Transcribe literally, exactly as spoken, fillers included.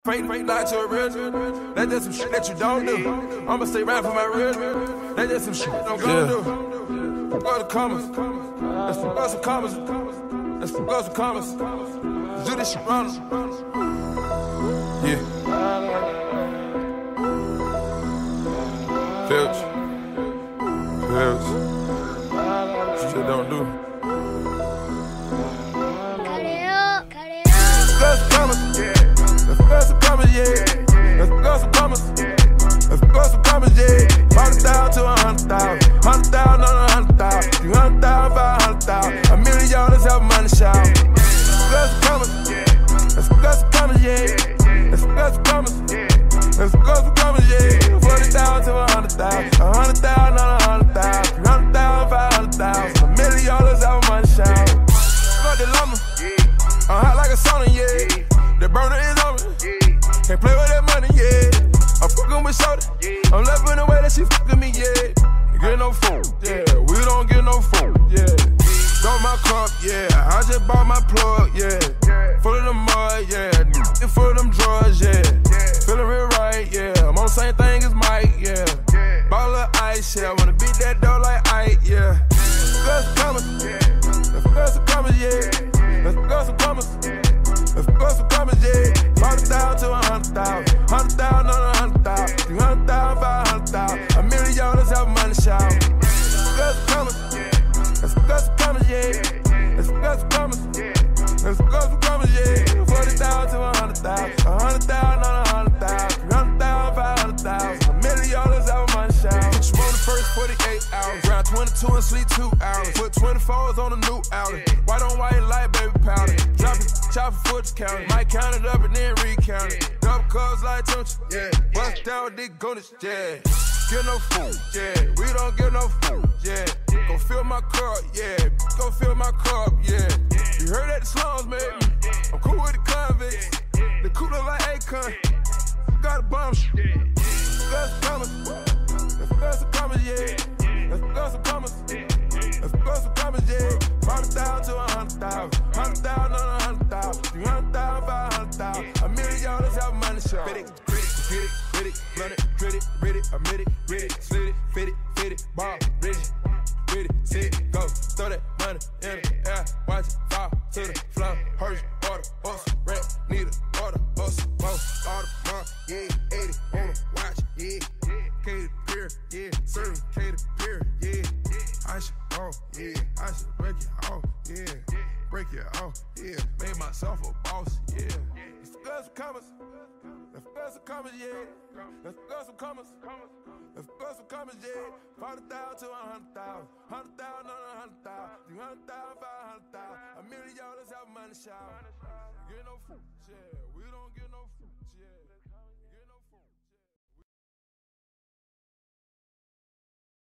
Fake, fake, lie to a real. That's just some shit that you don't do. I'ma stay right for my real. That's just some shit I'm gonna yeah. do. Go to commas. Let's go some commas. Let's go some commas. Let's do this shit wrong. Yeah. Filch. Filch. Shit don't do. Let's go some commas. Yeah. Let's go some commas, yeah. Let's go some commas. Let's go some commas, yeah. Hundred thousand to a hundred thousand. Hundred thousand on a hundred thousand. Three hundred thousand, five hundred thousand. A million dollars have money shout. Let's go some commas, yeah. Let's go some commas, yeah. Let's go some commas. Let's go some commas, yeah. Forty thousand to a hundred thousand. A hundred thousand on a hundred thousand. Three hundred thousand, five hundred thousand. A million dollars have money shout. Got the llama. I'm hot like a sauna, yeah. The burner is on me. Can't play with that money, yeah. I'm fucking with shorty. I'm loving the way that she fucking me, yeah. Get no phone, yeah. We don't get no phone, yeah. Got my crop, yeah. I just bought my plug, yeah. Full of the mud, yeah. Full of them drugs, yeah. Feeling real right, yeah. I'm on the same thing as Mike, yeah. Ball of ice, yeah. I wanna beat that door like Ike, yeah. Let's go some commas, let's go some commas, yeah. Let's go some commas. Let's go some commas, yeah. Hundred thousand to a hundred thousand. Hundred thousand on a hundred thousand. Three hundred thousand, five hundred thousand. A million dollars have money shout. Let's go some commas. Let's go some commas, yeah. Let's go some commas. Let's go some commas, yeah. Forty thousand to a hundred thousand. A hundred thousand on a hundred thousand. Three hundred thousand, five hundred thousand. A million dollars have money shout. Put you on the first forty-eight hours. Round twenty-two and sleep two hours. Put twenty-fours on a new outlet. White on white, light baby powder. Drop it. Chop a foot count it. Might count it up and then recount it. Double cups like Tunch, yeah. Bust down with Dick Goonish, yeah. Get no food, yeah. We don't get no food, yeah. Go fill my cup, yeah. Go fill my cup, yeah. You heard that the slums, baby. I'm cool with the convicts. The cooler like Akon. Got a bomb shit. Let's go some commas. Let's go some commas, yeah. Let's go some commas. Let's go some commas, yeah. Hundred thousand to a hundred thousand. Hundred thousand on a hundred thousand. Three hundred thousand, five hundred thousand. A million dollars have money show. Fit it, fit it, get it, fit it, run it, grit it, read it, admit it, read it, slit it, fit it, fit it, ball, rigid, read it, sit it, go, throw that money in the air, watch it fall to the floor. Hurry, order, horse, rat, need a order, horse, boss, order, mark, yeah, eighty, wanna watch, yeah, cater, beer, yeah, serve, cater, beer, yeah. I should off, yeah. I should break it off, yeah. Break it off, yeah. Made myself a boss, yeah. Let's go some commas. Let's go some commas, yeah. Let's go some commas. Let's go some commas, yeah. Forty thousand to a hundred thousand. Hundred thousand on a hundred thousand. Three hundred thousand, five hundred thousand. A million dollars have money shout. Get no food, yeah. We don't get no food.